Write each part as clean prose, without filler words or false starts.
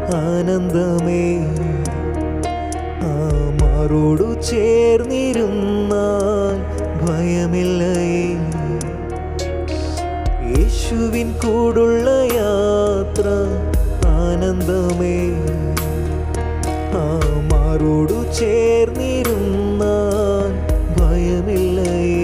ആനന്ദമേ. ആ മാറോടു ചേർന്നിരുന്നാൽ ഭയമില്ലയേ. യേശുവിൻ കൂടുള്ള യാത്ര ആനന്ദമേ. ആ മാറോടു ചേർന്നിരുന്നാൽ ഭയമില്ലയേ.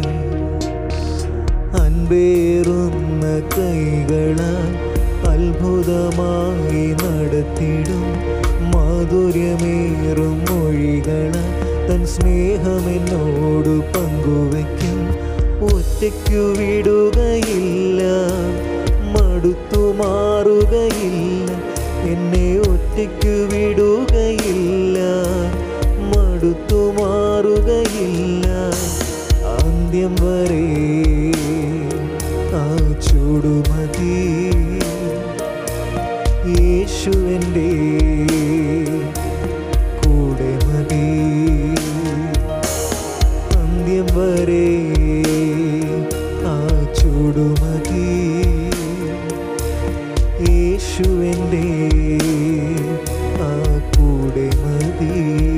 അൻപേറുന്ന കൈകളാൽ അത്ഭുതമായി നടത്തിടും മാധുര്യമേറും മൊഴികളാൽ തൻ സ്നേഹമെന്നോട് പങ്കുവയ്ക്കും. ഒറ്റയ്ക്കു വിടുകയില്ല, മടുത്തു മാറുകയില്ല. എന്നെ ഒറ്റയ്ക്കു വിടുകയില്ല, മടുത്തു മാറുകയില്ല. അന്ത്യം വരെ ആ ചൂടുമതി. യേശു എൻ്റെ കൂടെ മതി. അന്ത്യം വരെ ആ ചൂടുമതി. യേശു എൻ്റെ ആ കൂടെ മതി.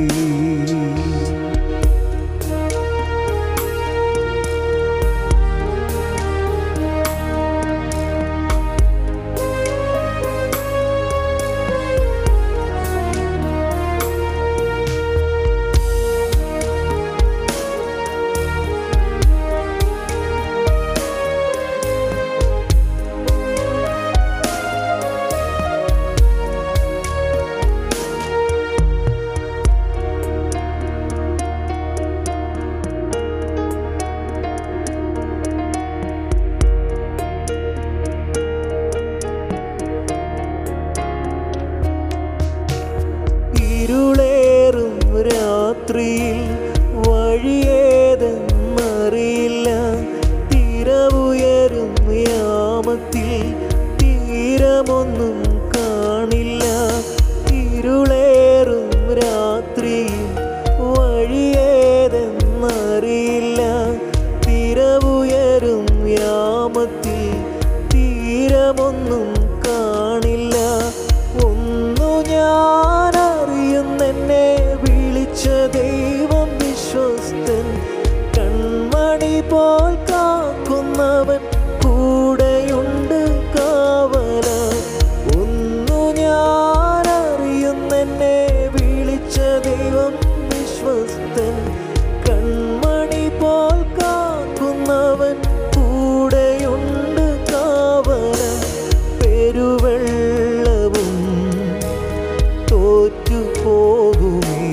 ഇരുളേറും രാത്രിയിൽ വഴിയേതെന്നറിയില്ല. തിരവുയരും യാമത്തിൽ തീരമൊന്നും കാണില്ല. ഇരുളേറും രാത്രിയിൽ വഴിയേതെന്നറിയില്ല. തിരവുയരും യാമത്തിൽ തീരമൊന്നും കാണില്ല. ഒന്നു ഞാൻ അറിയുന്നെന്നെ വിളിച്ച ദൈവം വിശ്വസ്തൻ. കൺമണി പോൽ കാക്കുന്നവൻ കൂടെയുണ്ട് കാവലാൻ. ഒന്നു ഞാൻ അറിയുന്നെന്നെ വിളിച്ച ദൈവം വിശ്വസ്തൻ. കൺമണി പോൽ കാക്കുന്നവൻ കൂടെയുണ്ട് കാവലാൻ. പെരുവെള്ളവും തോറ്റുപോകുമേ,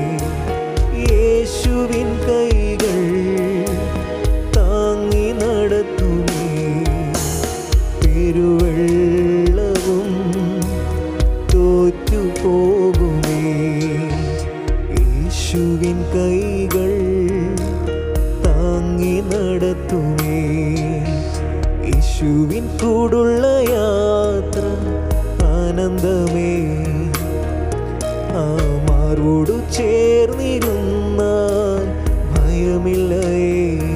യേശുവിൻ കൈകൾ താങ്ങി നടത്തുമേ. പെരുവെള്ളവും തോറ്റുപോകുമേ, യേശുവിൻ കൈകൾ താങ്ങി നടത്തുമേ. യേശുവിൻ കൂടുള്ള യാത്ര ആനന്ദമേ. ആ മാറോടു ചേർന്നിരുന്നാൽ ഭയമില്ലയേ.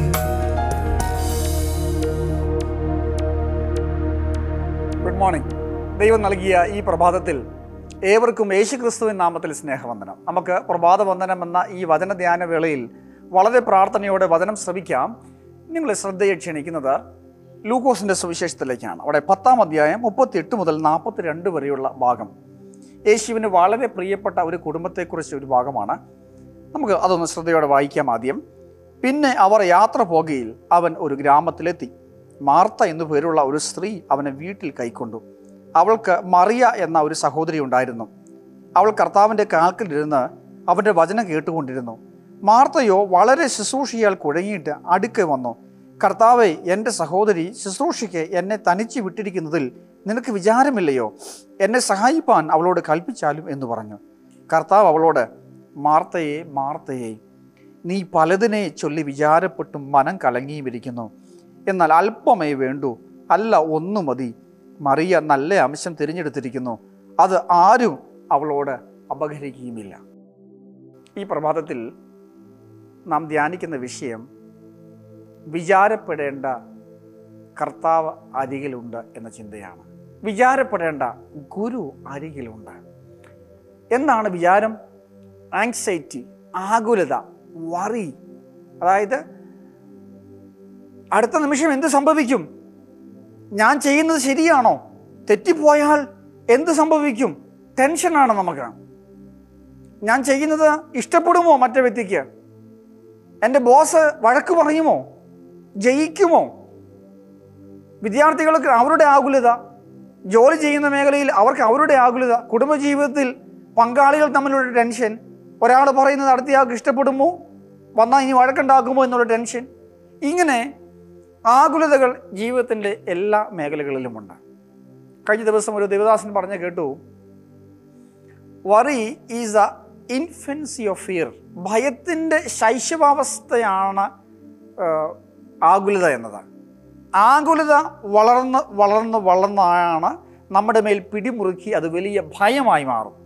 Good morning. ദൈവം നൽകിയ ഈ പ്രഭാതത്തിൽ ഏവർക്കും യേശുക്രിസ്തുവിൻ നാമത്തിൽ സ്നേഹവന്ദനം. നമുക്ക് പ്രഭാതവന്ദനം എന്ന ഈ വചനധ്യാന വേളയിൽ വളരെ പ്രാർത്ഥനയോടെ വചനം ശ്രവിക്കാം. നിങ്ങളെ ശ്രദ്ധയെ ക്ഷണിക്കുന്നത് ലൂക്കോസിൻ്റെ സുവിശേഷത്തിലേക്കാണ്. അവിടെ 10-ാം അധ്യായം 38 മുതൽ 42 വരെയുള്ള ഭാഗം യേശുവിന് വളരെ പ്രിയപ്പെട്ട ഒരു കുടുംബത്തെക്കുറിച്ച് ഒരു ഭാഗമാണ്. നമുക്ക് അതൊന്ന് ശ്രദ്ധയോടെ വായിക്കാം ആദ്യം. പിന്നെ അവർ യാത്ര പോകുകയിൽ അവൻ ഒരു ഗ്രാമത്തിലെത്തി. മാർത്ത എന്നു പേരുള്ള ഒരു സ്ത്രീ അവനെ വീട്ടിൽ കൈക്കൊണ്ടു. അവൾക്ക് മറിയ എന്ന ഒരു സഹോദരി ഉണ്ടായിരുന്നു. അവൾ കർത്താവിൻ്റെ കാൽക്കലിരുന്ന് അവൻ്റെ വചനം കേട്ടുകൊണ്ടിരുന്നു. മാർത്തയോ വളരെ ശുശ്രൂഷയാൽ കുഴങ്ങിയിട്ട് അടുക്കെ വന്നു. കർത്താവേ, എൻ്റെ സഹോദരി ശുശ്രൂഷയ്ക്ക് എന്നെ തനിച്ച് വിട്ടിരിക്കുന്നതിൽ നിനക്ക് വിചാരമില്ലയോ? എന്നെ സഹായിപ്പാൻ അവളോട് കൽപ്പിച്ചാലും എന്ന് പറഞ്ഞു. കർത്താവ് അവളോട്, മാർത്തയെ മാർത്തയെ, നീ പലതിനെ ചൊല്ലി വിചാരപ്പെട്ടും മനം കലങ്ങിയും ഇരിക്കുന്നു. എന്നാൽ അല്പമേ വേണ്ടൂ, അല്ല ഒന്നു മതി. മറിയ നല്ല അംശം തിരഞ്ഞെടുത്തിരിക്കുന്നു, അത് ആരും അവളോട് അപഹരിക്കുകയുമില്ല. ഈ പ്രഭാതത്തിൽ നാം ധ്യാനിക്കുന്ന വിഷയം വിചാരപ്പെടേണ്ട കർത്താവ് അരികിലുണ്ട് എന്ന ചിന്തയാണ്. വിചാരപ്പെടേണ്ട ഗുരു അരികിലുണ്ട്. എന്താണ് വിചാരം? ആങ്സൈറ്റി, ആകുലത, വറി. അതായത് അടുത്ത നിമിഷം എന്ത് സംഭവിക്കും? ഞാൻ ചെയ്യുന്നത് ശരിയാണോ? തെറ്റിപ്പോയാൽ എന്ത് സംഭവിക്കും? ടെൻഷനാണ് നമുക്ക്. ഞാൻ ചെയ്യുന്നത് ഇഷ്ടപ്പെടുമോ മറ്റേ വ്യക്തിക്ക്? എൻ്റെ ബോസ് വഴക്ക് പറയുമോ? ജയിക്കുമോ? വിദ്യാർത്ഥികൾക്ക് അവരുടെ ആകുലത, ജോലി ചെയ്യുന്ന മേഖലയിൽ അവർക്ക് അവരുടെ ആകുലത, കുടുംബജീവിതത്തിൽ പങ്കാളികൾ തമ്മിലുള്ള ടെൻഷൻ, ഒരാൾ പറയുന്നത് അടുത്തയാൾക്ക് ഇഷ്ടപ്പെടുമോ, വന്നാൽ ഇനി വഴക്കുണ്ടാക്കുമോ എന്നുള്ള ടെൻഷൻ. ഇങ്ങനെ ആകുലതകൾ ജീവിതത്തിൻ്റെ എല്ലാ മേഖലകളിലുമുണ്ട്. കഴിഞ്ഞ ദിവസം ഒരു ദേവദാസൻ പറഞ്ഞ് കേട്ടു, worry is a infancy of fear. ഭയത്തിൻ്റെ ശൈശവാവസ്ഥയാണ് ആകുലത എന്നത്. ആകുലത വളർന്ന് വളർന്ന് വളർന്നാണ് നമ്മുടെ മേൽ പിടിമുറുക്കി അത് വലിയ ഭയമായി മാറും.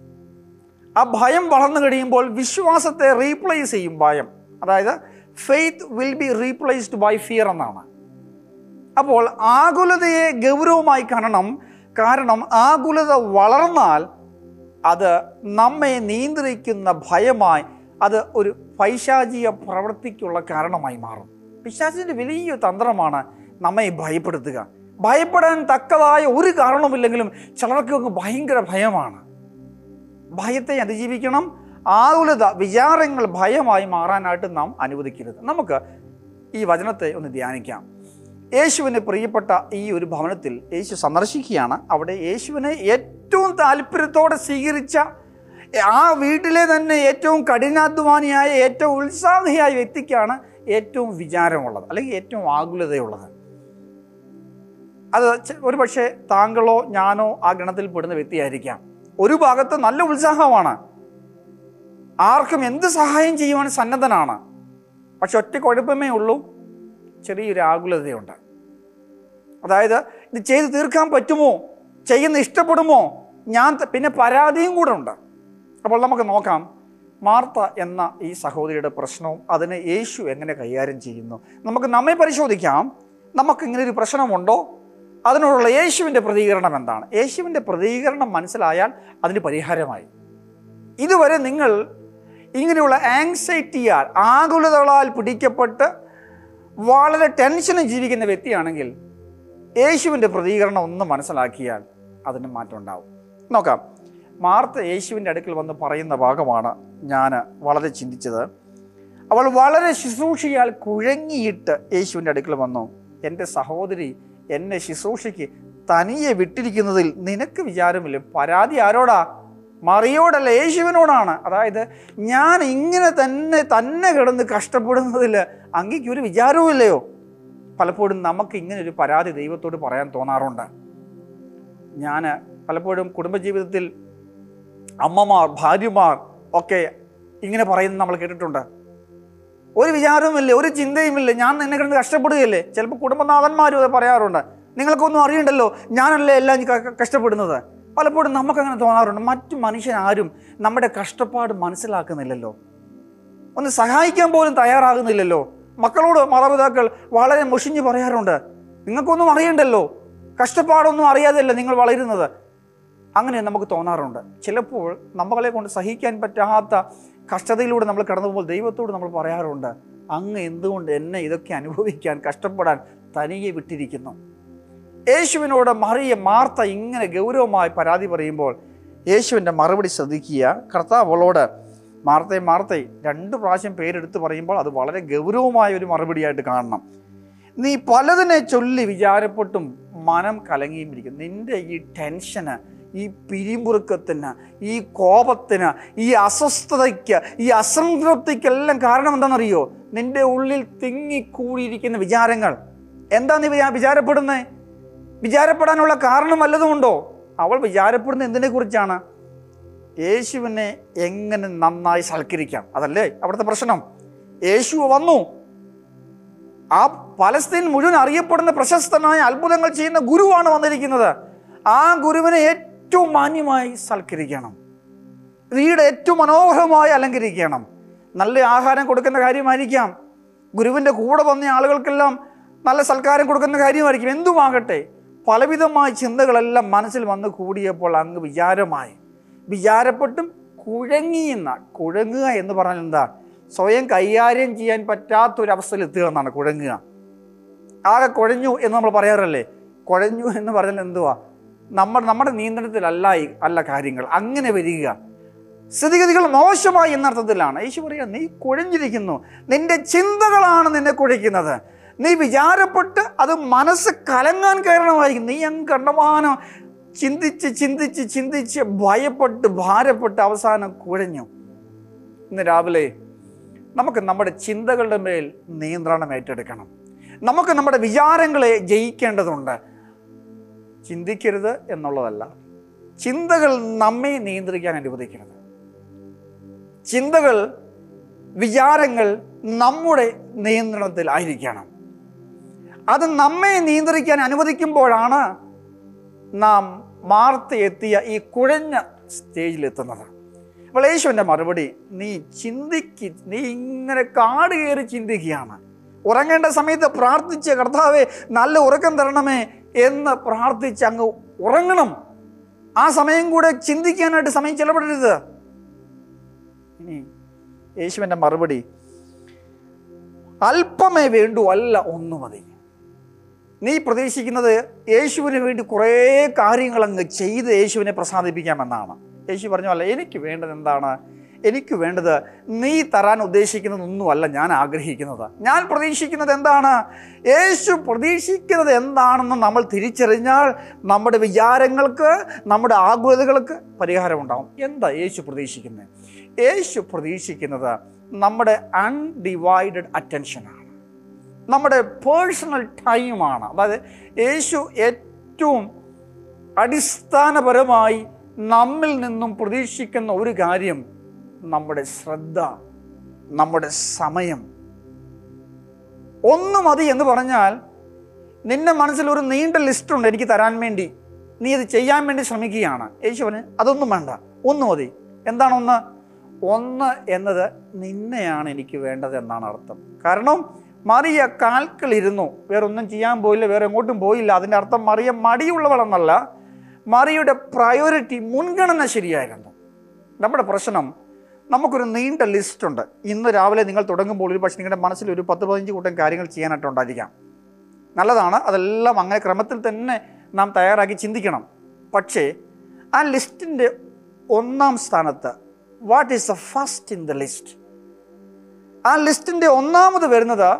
ആ ഭയം വളർന്നു കഴിയുമ്പോൾ വിശ്വാസത്തെ റീപ്ലേസ് ചെയ്യും ഭയം. അതായത് faith will be replaced by fear എന്നാണ്. അപ്പോൾ ആകുലതയെ ഗൗരവമായി കാണണം. കാരണം ആകുലത വളർന്നാൽ അത് നമ്മെ നിയന്ത്രിക്കുന്ന ഭയമായി, അത് ഒരു പൈശാചിക പ്രവൃത്തിക്കുള്ള കാരണമായി മാറും. പിശാചിൻ്റെ വലിയ തന്ത്രമാണ് നമ്മെ ഭയപ്പെടുത്തുക. ഭയപ്പെടാൻ തക്കതായ ഒരു കാരണമില്ലെങ്കിലും ചിലർക്ക് ഭയങ്കര ഭയമാണ്. ഭയത്തെ അതിജീവിക്കണം. ആകുലത, വിചാരങ്ങൾ ഭയമായി മാറാനായിട്ട് നാം അനുവദിക്കരുത്. നമുക്ക് ഈ വചനത്തെ ഒന്ന് ധ്യാനിക്കാം. യേശുവിന് പ്രിയപ്പെട്ട ഈ ഒരു ഭവനത്തിൽ യേശു സന്ദർശിക്കുകയാണ്. അവിടെ യേശുവിനെ ഏറ്റവും താല്പര്യത്തോടെ സ്വീകരിച്ച, ആ വീട്ടിലെ തന്നെ ഏറ്റവും കഠിനാധ്വാനിയായ, ഏറ്റവും ഉത്സാഹിയായ വ്യക്തിക്കാണ് ഏറ്റവും വിചാരമുള്ളത്, അല്ലെങ്കിൽ ഏറ്റവും ആകുലതയുള്ളത്. അത് ഒരു പക്ഷേ താങ്കളോ ഞാനോ ആ ഗണത്തിൽ പെടുന്ന വ്യക്തിയായിരിക്കാം. ഒരു ഭാഗത്ത് നല്ല ഉത്സാഹമാണ്, ആർക്കും എന്ത് സഹായം ചെയ്യുവാൻ സന്നദ്ധനാണ്. പക്ഷെ ഒറ്റ കുഴപ്പമേ ഉള്ളൂ, ചെറിയൊരു ആകുലതയുണ്ട്. അതായത് ഇത് ചെയ്ത് തീർക്കാൻ പറ്റുമോ, ചെയ്യുന്ന ഇഷ്ടപ്പെടുമോ, പിന്നെ പരാതിയും കൂടെ ഉണ്ട്. അപ്പോൾ നമുക്ക് നോക്കാം മാർത്ത എന്ന ഈ സഹോദരിയുടെ പ്രശ്നവും അതിനെ യേശു എങ്ങനെ കൈകാര്യം ചെയ്യുന്നു. നമുക്ക് നമ്മെ പരിശോധിക്കാം. നമുക്കിങ്ങനെ ഒരു പ്രശ്നമുണ്ടോ? അതിനോടുള്ള യേശുവിൻ്റെ പ്രതികരണം എന്താണ്? യേശുവിൻ്റെ പ്രതികരണം മനസ്സിലായാൽ അതിന് പരിഹാരമായി. ഇതുവരെ നിങ്ങൾ ഇങ്ങനെയുള്ള ആങ്സൈറ്റിയാൽ, ആകുലതകളാൽ പിടിക്കപ്പെട്ട് വളരെ ടെൻഷനും ജീവിക്കുന്ന വ്യക്തിയാണെങ്കിൽ യേശുവിൻ്റെ പ്രതികരണം ഒന്ന് മനസ്സിലാക്കിയാൽ അതിന് മാറ്റം ഉണ്ടാവും. നോക്കാം. മാർത്ത യേശുവിൻ്റെ അടുക്കൽ വന്ന് പറയുന്ന ഭാഗമാണ് ഞാൻ വളരെ ചിന്തിച്ചത്. അവൾ വളരെ ശുശ്രൂഷയാൽ കുഴങ്ങിയിട്ട് യേശുവിൻ്റെ അടുക്കൽ വന്നു. എൻ്റെ സഹോദരി എന്നെ ശുശ്രൂഷയ്ക്ക് തനിയെ വിട്ടിരിക്കുന്നതിൽ നിനക്ക് വിചാരമില്ല. പരാതി ആരോടാ? മറിയോടല്ല, യേശുവിനോടാണ്. അതായത് ഞാൻ ഇങ്ങനെ തന്നെ കിടന്ന് കഷ്ടപ്പെടുന്നതിൽ അങ്ങേക്കൊരു വിചാരവും ഇല്ലയോ? പലപ്പോഴും നമുക്ക് ഇങ്ങനെ ഒരു പരാതി ദൈവത്തോട് പറയാൻ തോന്നാറുണ്ട്. ഞാൻ പലപ്പോഴും കുടുംബജീവിതത്തിൽ അമ്മമാർ, ഭാര്യമാർ ഒക്കെ ഇങ്ങനെ പറയുന്നത് നമ്മൾ കേട്ടിട്ടുണ്ട്. ഒരു വിചാരവുമില്ല, ഒരു ചിന്തയുമില്ല, ഞാൻ എന്നെ കിടന്ന് കഷ്ടപ്പെടുകയല്ലേ. ചിലപ്പോൾ കുടുംബനാഥന്മാരും അത് പറയാറുണ്ട്. നിങ്ങൾക്കൊന്നും അറിയണ്ടല്ലോ, ഞാനല്ലേ എല്ലാം കഷ്ടപ്പെടുന്നത്. പലപ്പോഴും നമുക്കങ്ങനെ തോന്നാറുണ്ട്. മറ്റു മനുഷ്യരാരും നമ്മുടെ കഷ്ടപ്പാട് മനസ്സിലാക്കുന്നില്ലല്ലോ, ഒന്ന് സഹായിക്കാൻ പോലും തയ്യാറാകുന്നില്ലല്ലോ. മക്കളോട് മാതാപിതാക്കൾ വളരെ മുഷിഞ്ഞ് പറയാറുണ്ട്, നിങ്ങൾക്കൊന്നും അറിയണ്ടല്ലോ, കഷ്ടപ്പാടൊന്നും അറിയാതെയല്ല നിങ്ങൾ വളരുന്നത്. അങ്ങനെ നമുക്ക് തോന്നാറുണ്ട്. ചിലപ്പോൾ നമ്മളെ കൊണ്ട് സഹിക്കാൻ പറ്റാത്ത കഷ്ടതയിലൂടെ നമ്മൾ കടന്നു പോകുമ്പോൾ ദൈവത്തോട് നമ്മൾ പറയാറുണ്ട്, അങ്ങ് എന്തുകൊണ്ട് എന്നെ ഇതൊക്കെ അനുഭവിക്കാൻ, കഷ്ടപ്പെടാൻ തനിയെ വിട്ടിരിക്കുന്നു? യേശുവിനോട് മാർത്ത ഇങ്ങനെ ഗൗരവമായി പരാതി പറയുമ്പോൾ യേശുവിൻ്റെ മറുപടി ശ്രദ്ധിക്കുക. കർത്താവ് അവളോട് മാർത്തേ 2 പ്രാവശ്യം പേരെടുത്ത് പറയുമ്പോൾ അത് വളരെ ഗൗരവമായ ഒരു മറുപടിയായിട്ട് കാണണം. നീ പലതിനെ ചൊല്ലി വിചാരപ്പെട്ടും മനം കലങ്ങിയും ഇരിക്കും. നിൻ്റെ ഈ ടെൻഷന്, ഈ പിരിമുറുക്കത്തിന്, ഈ കോപത്തിന്, ഈ അസ്വസ്ഥതയ്ക്ക്, ഈ അസംതൃപ്തിക്കെല്ലാം കാരണം എന്താണെന്നറിയോ? നിൻ്റെ ഉള്ളിൽ തിങ്ങിക്കൂടിയിരിക്കുന്ന വിചാരങ്ങൾ. എന്താ നീ വിചാരപ്പെടുന്നത്? വിചാരപ്പെടാനുള്ള കാരണം വല്ലതുമുണ്ടോ? അവൾ വിചാരപ്പെടുന്നത് എന്തിനെക്കുറിച്ചാണ്? യേശുവിനെ എങ്ങനെ നന്നായി സൽക്കരിക്കാം. അതല്ലേ അവിടുത്തെ പ്രശ്നം. യേശു വന്നു, ആ പലസ്തീൻ മുഴുവൻ അറിയപ്പെടുന്ന പ്രശസ്തനായ അത്ഭുതങ്ങൾ ചെയ്യുന്ന ഗുരുവാണ് വന്നിരിക്കുന്നത്. ആ ഗുരുവിനെ ഏറ്റവും മാന്യമായി സൽക്കരിക്കണം, വീട് ഏറ്റവും മനോഹരമായി അലങ്കരിക്കണം, നല്ല ആഹാരം കൊടുക്കുന്ന കാര്യമായിരിക്കാം, ഗുരുവിൻ്റെ കൂടെ വന്ന ആളുകൾക്കെല്ലാം നല്ല സൽക്കാരം കൊടുക്കുന്ന കാര്യമായിരിക്കും, എന്തുമാകട്ടെ. പലവിധമായ ചിന്തകളെല്ലാം മനസ്സിൽ വന്ന് കൂടിയപ്പോൾ അങ്ങ് വിചാരപ്പെട്ടും കുഴങ്ങുക എന്ന് പറഞ്ഞാൽ എന്താ? സ്വയം കൈകാര്യം ചെയ്യാൻ പറ്റാത്തൊരവസ്ഥയിൽ എത്തുക എന്നാണ് കുഴങ്ങുക. ആകെ കുഴഞ്ഞു എന്ന് നമ്മൾ പറയാറല്ലേ? കുഴഞ്ഞു എന്ന് പറഞ്ഞാൽ എന്തുവാ? നമ്മുടെ നിയന്ത്രണത്തിലല്ല കാര്യങ്ങൾ. അങ്ങനെ വരിക, സ്ഥിതിഗതികൾ മോശമായി എന്നർത്ഥത്തിലാണ്. യേശു പറയുക, നീ കുഴഞ്ഞിരിക്കുന്നു, നിന്റെ ചിന്തകളാണ് നിന്നെ കുഴയ്ക്കുന്നത്. നീ വിചാരപ്പെട്ട് അത് മനസ്സ് കലങ്ങാൻ കാരണമായിരിക്കും. നീ അങ്ങ് കണ്ടമാനം ചിന്തിച്ച് ഭാരപ്പെട്ട് അവസാനം കുഴഞ്ഞു. ഇന്ന് രാവിലെ നമുക്ക് നമ്മുടെ ചിന്തകളുടെ മേൽ നിയന്ത്രണം ഏറ്റെടുക്കണം. നമുക്ക് നമ്മുടെ വിചാരങ്ങളെ ജയിക്കേണ്ടതുണ്ട്. ചിന്തിക്കരുത് എന്നുള്ളതല്ല, ചിന്തകൾ നമ്മെ നിയന്ത്രിക്കാൻ അനുവദിക്കരുത്. വിചാരങ്ങൾ നമ്മുടെ നിയന്ത്രണത്തിലായിരിക്കണം. അത് നമ്മെ നിയന്ത്രിക്കാൻ അനുവദിക്കുമ്പോഴാണ് നാം മാർത്ത എത്തിയ ഈ കുഴഞ്ഞ സ്റ്റേജിലെത്തുന്നത്. അപ്പോൾ യേശുവിൻ്റെ മറുപടി, നീ ഇങ്ങനെ കാട് കയറി ചിന്തിക്കുകയാണ്. ഉറങ്ങേണ്ട സമയത്ത് പ്രാർത്ഥിച്ച് കർത്താവേ നല്ല ഉറക്കം തരണമേ എന്ന് പ്രാർത്ഥിച്ച് അങ്ങ് ഉറങ്ങണം. ആ സമയം കൂടെ ചിന്തിക്കാനായിട്ട് സമയം ചെലവിടരുത്. ഇനി യേശുവിൻ്റെ മറുപടി, അല്പമേ വേണ്ടൂ, അല്ല ഒന്ന് മതി. നീ പ്രതീക്ഷിക്കുന്നത് യേശുവിന് വേണ്ടി കുറേ കാര്യങ്ങൾ അങ്ങ് ചെയ്ത് യേശുവിനെ പ്രസാദിപ്പിക്കാമെന്നാണ്. യേശു പറഞ്ഞു, അല്ല, എനിക്ക് വേണ്ടത് എന്താണ്? എനിക്ക് വേണ്ടത് നീ തരാൻ ഉദ്ദേശിക്കുന്നതൊന്നുമല്ല ഞാൻ ആഗ്രഹിക്കുന്നത്. ഞാൻ പ്രതീക്ഷിക്കുന്നത് എന്താണ്? യേശു പ്രതീക്ഷിക്കുന്നത് എന്താണെന്ന് നമ്മൾ തിരിച്ചറിഞ്ഞാൽ നമ്മുടെ വിചാരങ്ങൾക്ക്, നമ്മുടെ ആകുലതകൾക്ക് പരിഹാരമുണ്ടാകും. എന്താ യേശു പ്രതീക്ഷിക്കുന്നത്? യേശു പ്രതീക്ഷിക്കുന്നത് നമ്മുടെ അൺഡിവൈഡഡ് അറ്റൻഷനാണ്, നമ്മുടെ പേഴ്സണൽ ടൈമാണ്. അതായത് യേശു ഏറ്റവും അടിസ്ഥാനപരമായി നമ്മിൽ നിന്നും പ്രതീക്ഷിക്കുന്ന ഒരു കാര്യം നമ്മുടെ ശ്രദ്ധ, നമ്മുടെ സമയം. ഒന്ന് മതി എന്ന് പറഞ്ഞാൽ, നിന്റെ മനസ്സിൽ ഒരു നീണ്ട ലിസ്റ്റുണ്ട് എനിക്ക് തരാൻ വേണ്ടി, നീ അത് ചെയ്യാൻ വേണ്ടി ശ്രമിക്കുകയാണ്. യേശുവിന് അതൊന്നും വേണ്ട, ഒന്ന് മതി. എന്താണ് ഒന്ന്? ഒന്ന് എന്നത് നിന്നെയാണ് എനിക്ക് വേണ്ടത് എന്നാണ് അർത്ഥം. കാരണം മറിയ കാൽക്കലിരുന്നു, വേറെ ഒന്നും ചെയ്യാൻ പോയില്ല, വേറെ എങ്ങോട്ടും പോയില്ല. അതിൻ്റെ അർത്ഥം മറിയ മടിയുള്ളവളെന്നല്ല, മറിയയുടെ പ്രയോറിറ്റി, മുൻഗണന ശരിയായിരുന്നു. നമ്മുടെ പ്രശ്നം, നമുക്കൊരു നീണ്ട ലിസ്റ്റുണ്ട്. ഇന്ന് രാവിലെ നിങ്ങൾ തുടങ്ങുമ്പോൾ ഒരു പക്ഷേ നിങ്ങളുടെ മനസ്സിൽ ഒരു 10-15 കൂട്ടം കാര്യങ്ങൾ ചെയ്യാനായിട്ടുണ്ടായിരിക്കാം. നല്ലതാണ്, അതെല്ലാം അങ്ങനെ ക്രമത്തിൽ തന്നെ നാം തയ്യാറാക്കി ചിന്തിക്കണം. പക്ഷേ ആ ലിസ്റ്റിൻ്റെ ഒന്നാം സ്ഥാനത്ത്, what is the first in the list? ആ ലിസ്റ്റിൻ്റെ ഒന്നാമത് വരുന്നത്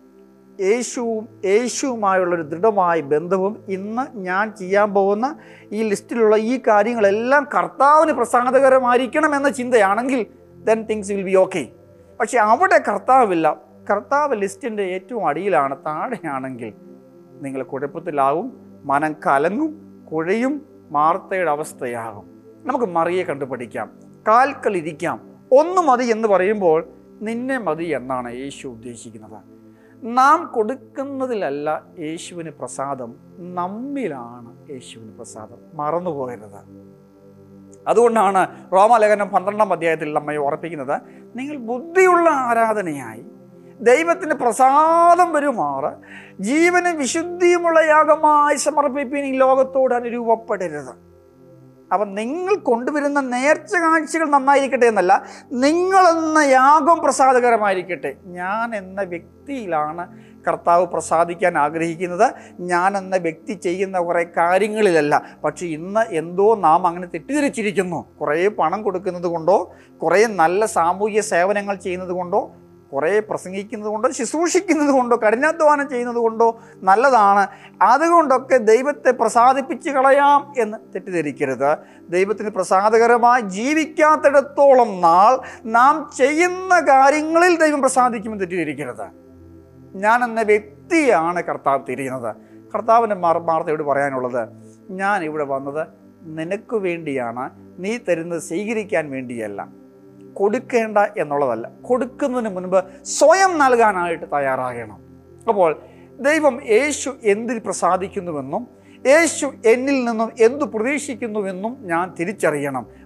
യേശുവുമായുള്ളൊരു ദൃഢമായ ബന്ധവും ഇന്ന് ഞാൻ ചെയ്യാൻ പോകുന്ന ഈ ലിസ്റ്റിലുള്ള ഈ കാര്യങ്ങളെല്ലാം കർത്താവിന് പ്രസാദകരമായിരിക്കണം എന്ന ചിന്തയാണെങ്കിൽ then things will be okay. പക്ഷേ അവിടെ കർത്താവില്ല, കർത്താവ് ലിസ്റ്റിൻ്റെ ഏറ്റവും അടിയിലാണ്, താഴെയാണെങ്കിൽ നിങ്ങൾ കുഴപ്പത്തിലാവും, മനം കലങ്ങും, കുഴയും, മാർത്തയുടെ അവസ്ഥയാകും. നമുക്ക് മറിയെ കണ്ടുപഠിക്കാം, കാൽക്കലിരിക്കാം. ഒന്ന് മതി എന്ന് പറയുമ്പോൾ നിന്നെ മതി എന്നാണ് യേശു ഉദ്ദേശിക്കുന്നത്. നാം കൊടുക്കുന്നതിലല്ല യേശുവിന് പ്രസാദം, നമ്മിലാണ് യേശുവിന് പ്രസാദം. മറന്നുപോകരുത്. അതുകൊണ്ടാണ് റോമാലേഖനം 12-ാം അധ്യായത്തിൽ നമ്മെ ഓർപ്പിക്കുന്നത്, നിങ്ങൾ ബുദ്ധിയുള്ള ആരാധനയായി ദൈവത്തിന് പ്രസാദം വരുമാറ് ജീവനും വിശുദ്ധിയുമുള്ള യാഗമായി സമർപ്പിപ്പിൻ, ഈ ലോകത്തോട് അനുരൂപപ്പെടരുത്. അപ്പം നിങ്ങൾ കൊണ്ടുവരുന്ന നേർച്ച കാഴ്ചകൾ നന്നായിരിക്കട്ടെ എന്നല്ല, നിങ്ങളെന്ന യാഗം പ്രസാദകരമായിരിക്കട്ടെ. ഞാൻ എന്ന വ്യക്തിയിലാണ് കർത്താവ് പ്രസാദിക്കാൻ ആഗ്രഹിക്കുന്നത്, ഞാൻ എന്ന വ്യക്തി ചെയ്യുന്ന കുറേ കാര്യങ്ങളിലല്ല. പക്ഷേ ഇന്ന് എന്തോ നാം അങ്ങനെ തെറ്റിദ്ധരിച്ചിരിക്കുന്നു. കുറേ പണം കൊടുക്കുന്നത് കൊണ്ടോ, കുറേ നല്ല സാമൂഹിക സേവനങ്ങൾ ചെയ്യുന്നത് കൊണ്ടോ, കുറേ പ്രസംഗിക്കുന്നത് കൊണ്ടോ, ശുശ്രൂഷിക്കുന്നത് കൊണ്ടോ, കഠിനാധ്വാനം ചെയ്യുന്നത് കൊണ്ടോ നല്ലതാണ്, അതുകൊണ്ടൊക്കെ ദൈവത്തെ പ്രസാദിപ്പിച്ച് കളയാം എന്ന് തെറ്റിദ്ധരിക്കരുത്. ദൈവത്തിന് പ്രസാദകരമായി ജീവിക്കാത്തിടത്തോളം നാൾ നാം ചെയ്യുന്ന കാര്യങ്ങളിൽ ദൈവം പ്രസാദിക്കുമെന്ന് തെറ്റിദ്ധരിക്കരുത്. ഞാൻ എന്ന വ്യക്തിയാണ് കർത്താവ് തിരിയുന്നത്. കർത്താവിൻ്റെ മാർത്തയോട് പറയാനുള്ളത്, ഞാൻ ഇവിടെ വന്നത് നിനക്ക് വേണ്ടിയാണ്, നീ തരുന്നത് സ്വീകരിക്കാൻ വേണ്ടിയല്ല. കൊടുക്കേണ്ട എന്നുള്ളതല്ല, കൊടുക്കുന്നതിന് മുൻപ് സ്വയം നൽകാനായിട്ട് തയ്യാറാകണം. അപ്പോൾ ദൈവം യേശു എന്തിൽ പ്രസാദിക്കുന്നുവെന്നും യേശു എന്നിൽ നിന്നും എന്തു പ്രതീക്ഷിക്കുന്നുവെന്നും ഞാൻ തിരിച്ചറിയണം.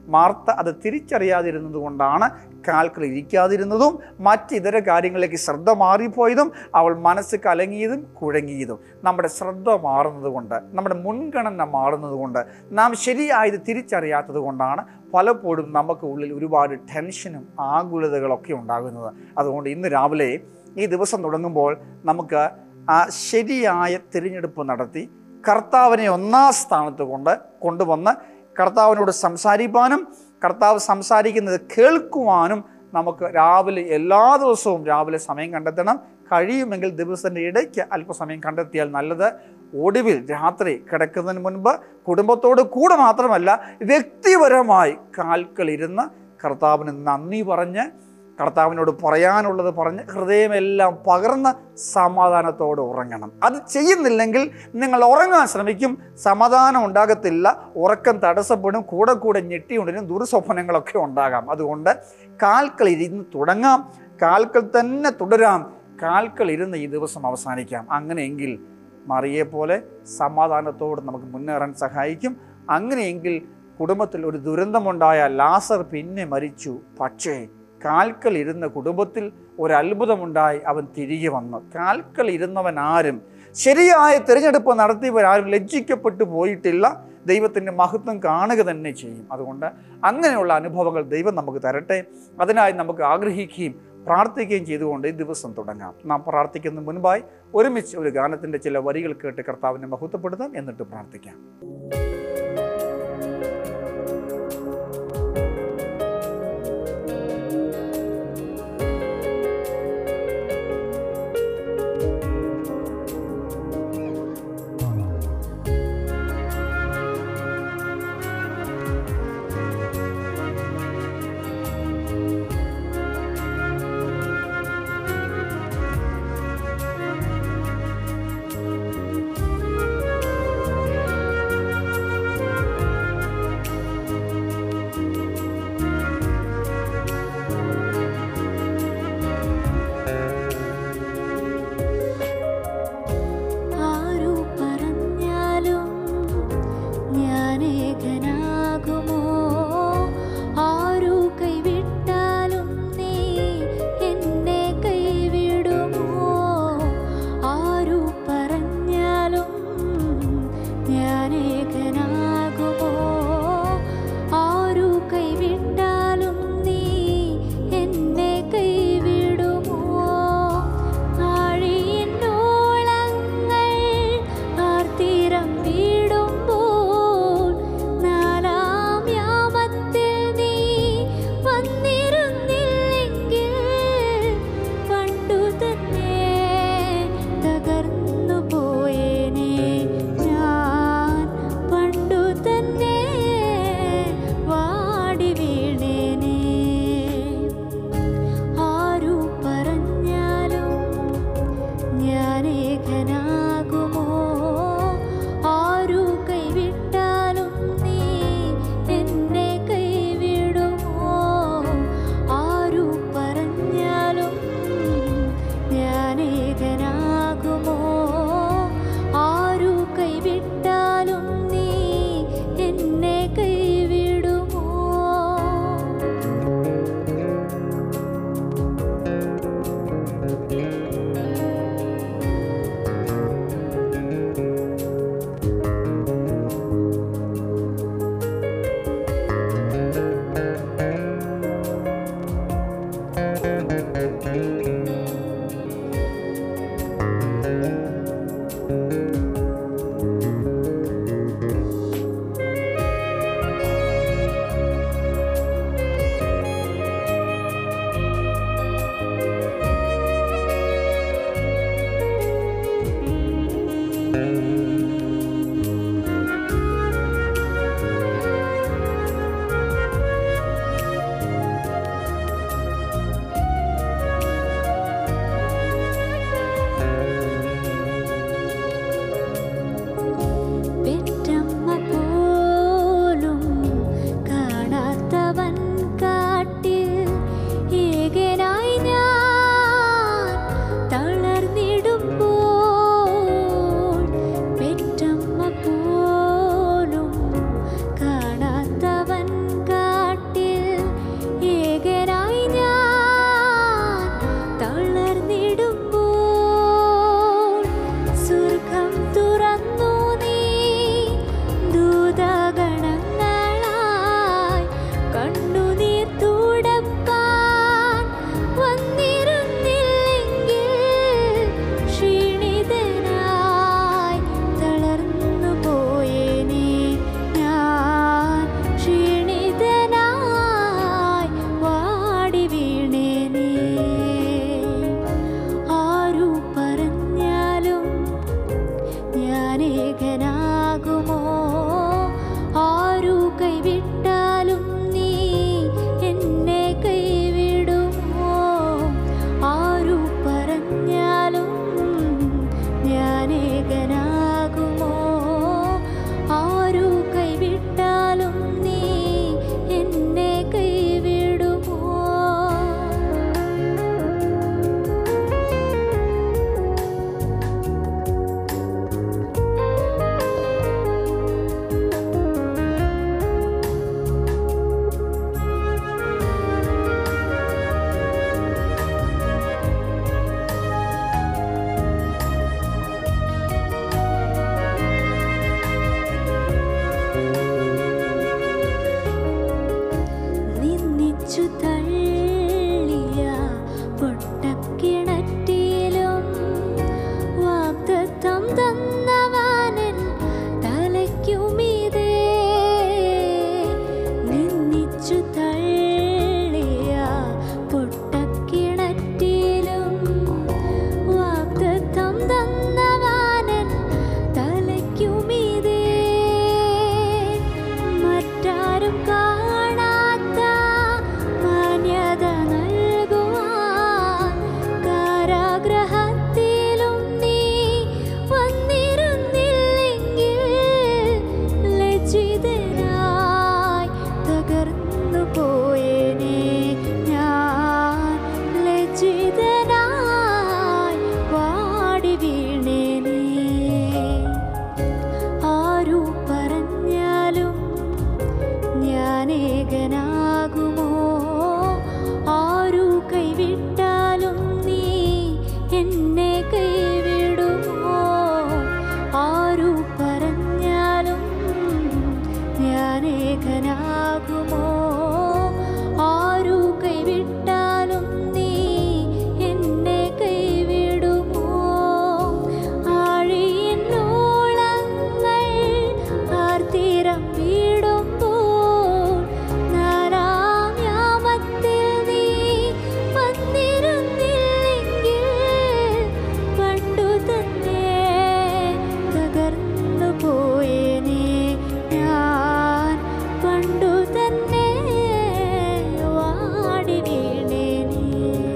മാർത്ത അത് തിരിച്ചറിയാതിരുന്നത് കൊണ്ടാണ് കാൽക്കൽ ഇരിക്കാതിരുന്നതും മറ്റിതര കാര്യങ്ങളിലേക്ക് ശ്രദ്ധ മാറിപ്പോയതും അവൾ മനസ്സ് കലങ്ങിയതും കുഴങ്ങിയതും. നമ്മുടെ ശ്രദ്ധ മാറുന്നത് കൊണ്ട്, നമ്മുടെ മുൻഗണന മാറുന്നത് കൊണ്ട്, നാം ശരിയായത് തിരിച്ചറിയാത്തത് കൊണ്ടാണ് പലപ്പോഴും നമുക്ക് ഉള്ളിൽ ഒരുപാട് ടെൻഷനും ആകുലതകളൊക്കെ ഉണ്ടാകുന്നത്. അതുകൊണ്ട് ഇന്ന് രാവിലെ ഈ ദിവസം തുടങ്ങുമ്പോൾ നമുക്ക് ആ ശരിയായ തിരഞ്ഞെടുപ്പ് നടത്തി കർത്താവിനെ ഒന്നാം സ്ഥാനത്ത് കൊണ്ടുവന്ന് കർത്താവിനോട് സംസാരിക്കാനും കർത്താവ് സംസാരിക്കുന്നത് കേൾക്കുവാനും നമുക്ക് രാവിലെ എല്ലാ ദിവസവും രാവിലെ സമയം കണ്ടെത്തണം. കഴിയുമെങ്കിൽ ദിവസത്തിൻ്റെ ഇടയ്ക്ക് അല്പസമയം കണ്ടെത്തിയാൽ നല്ലത്. ഒടുവിൽ രാത്രി കിടക്കുന്നതിന് മുൻപ് കുടുംബത്തോട് കൂടെ മാത്രമല്ല വ്യക്തിപരമായി കാൽക്കലിരുന്ന് കർത്താവിന് നന്ദി പറഞ്ഞ് കർത്താവിനോട് പറയാനുള്ളത് പറഞ്ഞ് ഹൃദയമെല്ലാം പകർന്ന് സമാധാനത്തോടെ ഉറങ്ങണം. അത് ചെയ്യുന്നില്ലെങ്കിൽ നിങ്ങൾ ഉറങ്ങാൻ ശ്രമിക്കും, സമാധാനം ഉണ്ടാകത്തില്ല, ഉറക്കം തടസ്സപ്പെടും, കൂടെ ഞെട്ടിയുണ്ടിനും ദുർസ്വപ്നങ്ങളൊക്കെ ഉണ്ടാകാം. അതുകൊണ്ട് കാൽക്കൽ ഇരുന്ന് തുടങ്ങാം, കാൽക്കൽ തന്നെ തുടരാം, കാൽക്കൽ ഇരുന്ന് ഈ ദിവസം അവസാനിക്കാം. അങ്ങനെയെങ്കിൽ മറിയെപ്പോലെ സമാധാനത്തോടെ നമുക്ക് മുന്നേറാൻ സഹായിക്കും. അങ്ങനെയെങ്കിൽ കുടുംബത്തിൽ ഒരു ദുരന്തമുണ്ടായ ലാസർ പിന്നെ മരിച്ചു, പക്ഷേ കാൽക്കൽ ഇരുന്ന കുടുംബത്തിൽ ഒരു അത്ഭുതമുണ്ടായി, അവൻ തിരികെ വന്നു. കാൽക്കൽ ഇരുന്നവൻ ആരും, ശരിയായ തിരഞ്ഞെടുപ്പ് നടത്തിയവരാരും ലജ്ജിക്കപ്പെട്ടു പോയിട്ടില്ല, ദൈവത്തിൻ്റെ മഹത്വം കാണുക തന്നെ ചെയ്യും. അതുകൊണ്ട് അങ്ങനെയുള്ള അനുഭവങ്ങൾ ദൈവം നമുക്ക് തരട്ടെ. അതിനായി നമുക്ക് ആഗ്രഹിക്കുകയും പ്രാർത്ഥിക്കുകയും ചെയ്തുകൊണ്ട് ഈ ദിവസം തുടങ്ങാം. നാം പ്രാർത്ഥിക്കുന്നതിന് മുൻപായി ഒരുമിച്ച് ഒരു ഗാനത്തിൻ്റെ ചില വരികൾ കേട്ട് കർത്താവിനെ മഹത്വപ്പെടുത്താം, എന്നിട്ട് പ്രാർത്ഥിക്കാം. ഞാനേകനാകുമോ? ആരു കൈവിട്ടാലും നീ എന്നെ കൈവിടുമോ? ആരു പറഞ്ഞാലും ഞാനേകനാകുമോ? ആരു കൈവിട്ടാലും നീ എന്നെ കൈവിടുമോ? ആഴിയിന്നോളങ്ങൾ ആർത്തിരം വീടുമ്പോൾ നാലാം യാമത്തിൽ നീ വന്നിരുന്നില്ലെങ്കിൽ പണ്ടു തന്നെ തകർന്നു പോയേനെ ഞാൻ, പണ്ടു തന്നെ വാടി വീണേനെ.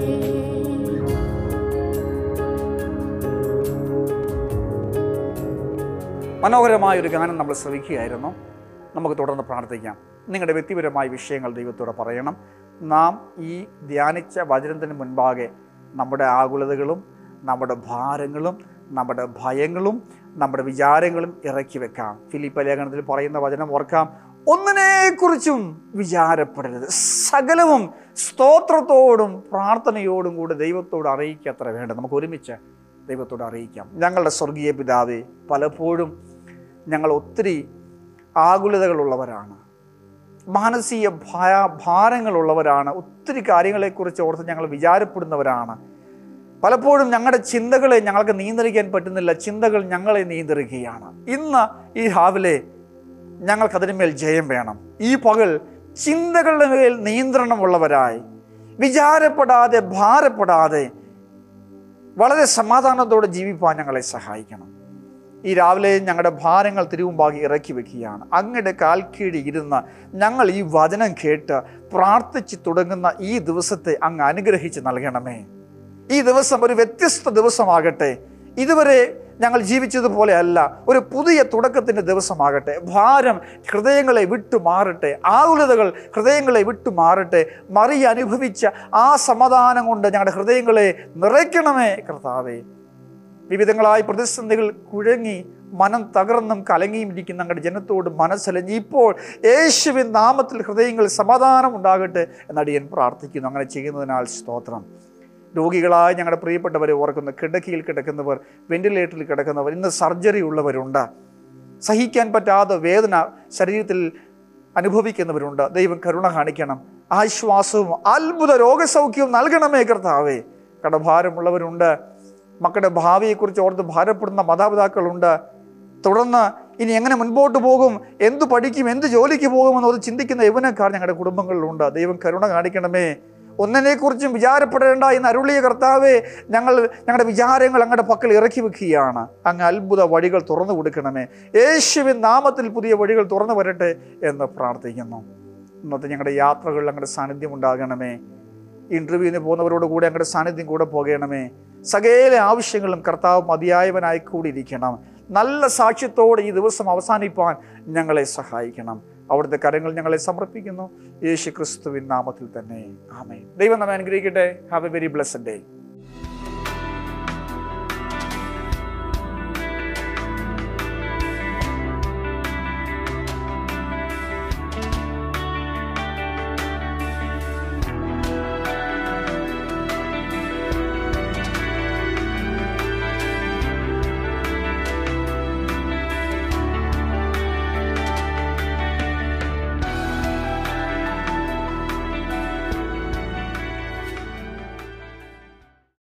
മനോഹരമായൊരു ഗാനം നമ്മൾ ശ്രവിക്കുകയായിരുന്നു. നമുക്ക് തുടർന്ന് പ്രാർത്ഥിക്കാം. നിങ്ങളുടെ വ്യക്തിപരമായ വിഷയങ്ങൾ ദൈവത്തോട് പറയണം. നാം ഈ ധ്യാനിച്ച വചനത്തിന് മുൻപാകെ നമ്മുടെ ആകുലതകളും നമ്മുടെ ഭാരങ്ങളും നമ്മുടെ ഭയങ്ങളും നമ്മുടെ വിചാരങ്ങളും ഇറക്കി വെക്കാം. ഫിലിപ്പി ലേഖനത്തിൽ പറയുന്ന വചനം ഓർക്കാം, ഒന്നിനെക്കുറിച്ചും വിചാരപ്പെടരുത്, സകലവും സ്തോത്രത്തോടും പ്രാർത്ഥനയോടും കൂടി ദൈവത്തോട് അറിയിക്കത്ര വേണ്ട. നമുക്ക് ഒരുമിച്ച് ദൈവത്തോട് അറിയിക്കാം. ഞങ്ങളുടെ സ്വർഗീയ പിതാവേ, പലപ്പോഴും ഞങ്ങൾ ഒത്തിരി ആകുലതകളുള്ളവരാണ്, മാനസിക ഭാരങ്ങളുള്ളവരാണ്, ഒത്തിരി കാര്യങ്ങളെക്കുറിച്ച് ഓർത്ത് ഞങ്ങൾ വിചാരപ്പെടുന്നവരാണ്. പലപ്പോഴും ഞങ്ങളുടെ ചിന്തകളെ ഞങ്ങൾക്ക് നിയന്ത്രിക്കാൻ പറ്റുന്നില്ല, ചിന്തകൾ ഞങ്ങളെ നിയന്ത്രിക്കുകയാണ്. ഇന്ന് ഈ രാവിലെ ഞങ്ങൾക്കതിന്മേൽ ജയം വേണം. ഈ പകൽ ചിന്തകളുടെ മേൽ നിയന്ത്രണമുള്ളവരായി, വിചാരപ്പെടാതെ ഭാരപ്പെടാതെ വളരെ സമാധാനത്തോടെ ജീവിപ്പാൻ ഞങ്ങളെ സഹായിക്കണം. ഈ രാവിലെ ഞങ്ങളുടെ ഭാരങ്ങൾ തിരുമുമ്പാകെ ഇറക്കി വെക്കുകയാണ്. അങ്ങയുടെ കാൽക്കീഴിൽ ഇരുന്ന് ഞങ്ങൾ ഈ വചനം കേട്ട് പ്രാർത്ഥിച്ച് തുടങ്ങുന്ന ഈ ദിവസത്തെ അങ്ങ് അനുഗ്രഹിച്ച് നൽകണമേ. ഈ ദിവസം ഒരു വ്യത്യസ്ത ദിവസമാകട്ടെ. ഇതുവരെ ഞങ്ങൾ ജീവിച്ചതുപോലെ അല്ല, ഒരു പുതിയ തുടക്കത്തിൻ്റെ ദിവസമാകട്ടെ. ഭാരം ഹൃദയങ്ങളെ വിട്ടുമാറട്ടെ, ആകുലതകൾ ഹൃദയങ്ങളെ വിട്ടുമാറട്ടെ. മറിയ അനുഭവിച്ച ആ സമാധാനം കൊണ്ട് ഞങ്ങളുടെ ഹൃദയങ്ങളെ നിറയ്ക്കണമേ കർത്താവേ. വിവിധങ്ങളായ പ്രതിസന്ധികൾ കുഴങ്ങി മനം തകർന്നും കലങ്ങിയും ഇരിക്കുന്ന ഞങ്ങളുടെ ജനത്തോട് മനസ്സലിഞ്ഞ് ഇപ്പോൾ യേശുവിൻ നാമത്തിൽ ഹൃദയങ്ങളിൽ സമാധാനം ഉണ്ടാകട്ടെ എന്നടിയൻ പ്രാർത്ഥിക്കുന്നു. അങ്ങനെ ചെയ്യുന്നതിനാൽ സ്തോത്രം. രോഗികളായ ഞങ്ങളുടെ പ്രിയപ്പെട്ടവരെ ഓർക്കുന്നു, കിടക്കയിൽ കിടക്കുന്നവർ, വെന്റിലേറ്ററിൽ കിടക്കുന്നവർ, ഇന്ന് സർജറി ഉള്ളവരുണ്ട്, സഹിക്കാൻ പറ്റാത്ത വേദന ശരീരത്തിൽ അനുഭവിക്കുന്നവരുണ്ട്. ദൈവം കരുണ കാണിക്കണം, ആശ്വാസവും അത്ഭുത രോഗസൗഖ്യവും നൽകണമേ കർത്താവേ. കടഭാരമുള്ളവരുണ്ട്, മക്കളുടെ ഭാവിയെക്കുറിച്ച് ഓർത്ത് ഭാരപ്പെടുന്ന മാതാപിതാക്കളുണ്ട്. തുടർന്ന് ഇനി എങ്ങനെ മുൻപോട്ട് പോകും, എന്തു പഠിക്കും, എന്ത് ജോലിക്ക് പോകുമെന്ന് അത് ചിന്തിക്കുന്ന യൗവനക്കാർ ഞങ്ങളുടെ കുടുംബങ്ങളിലുണ്ട്. ദൈവം കരുണ കാണിക്കണമേ. ഒന്നിനെക്കുറിച്ചും വിചാരപ്പെടേണ്ട എന്ന് അരുളിയ കർത്താവേ, ഞങ്ങളുടെ വിചാരങ്ങൾ അങ്ങയുടെ പക്കൽ ഇറക്കി വെക്കുകയാണ്. അങ്ങ് അത്ഭുത വഴികൾ തുറന്നു കൊടുക്കണമേ. യേശുവിൻ നാമത്തിൽ പുതിയ വഴികൾ തുറന്നു വരട്ടെ എന്ന് പ്രാർത്ഥിക്കുന്നു. ഇന്നത്തെ ഞങ്ങളുടെ യാത്രകളിൽ അങ്ങയുടെ സാന്നിധ്യം ഉണ്ടാകണമേ. ഇൻ്റർവ്യൂവിന് പോകുന്നവരോട് കൂടെ അങ്ങയുടെ സാന്നിധ്യം കൂടെ പോകണമേ. സകല ആവശ്യങ്ങളും കർത്താവ് മതിയായവനായി കൂടിയിരിക്കണം. നല്ല സാക്ഷ്യത്തോടെ ഈ ദിവസം അവസാനിപ്പാൻ ഞങ്ങളെ സഹായിക്കണം. അവിടുത്തെ കരങ്ങൾ ഞങ്ങളെ സമർപ്പിക്കുന്നു, യേശു ക്രിസ്തുവിൻ നാമത്തിൽ തന്നെ. ആമേൻ. ദൈവം നമ്മെ അനുഗ്രഹിക്കട്ടെ. Have a very blessed day.